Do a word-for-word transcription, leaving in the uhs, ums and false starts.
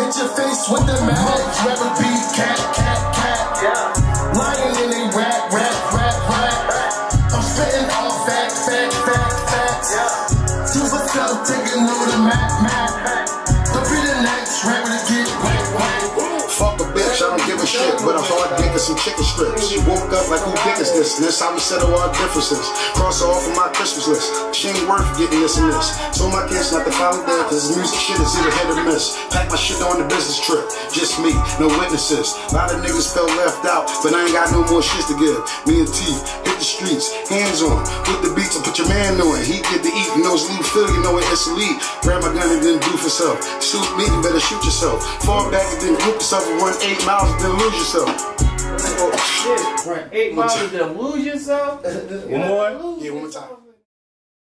hit your face with the mag. Rapper beat, cat, cat, cat. Yeah. Lying in a rap, rap, rap, rap. I'm spitting all fact, fact, fact, facts. Yeah. Do myself, take a note of map, map. Don't be the next rapper to get whack, whack. Fuck a bitch, I don't give a shit, but a hard dick and some chicken strips. She woke up like, who dick is this? And this how we settle our differences. Cross her off of my Christmas list. She ain't worth getting this and this. Told my kids not to follow that, cause this music shit is either hit or miss. Pack my shit on the business trip. Just me, no witnesses. A lot of niggas felt left out, but I ain't got no more shit to give. Me and T hit the streets, hands on. Put the beats and put your man on. He get to eat, you know it's Lou Phil, you know it's elite. Grab my gun and then do for self. Shoot me, you better shoot yourself. Fall back and then group yourself. Run eight miles and then lose yourself. Oh shit! Run eight miles and then lose yourself? One more? Yeah, one more time.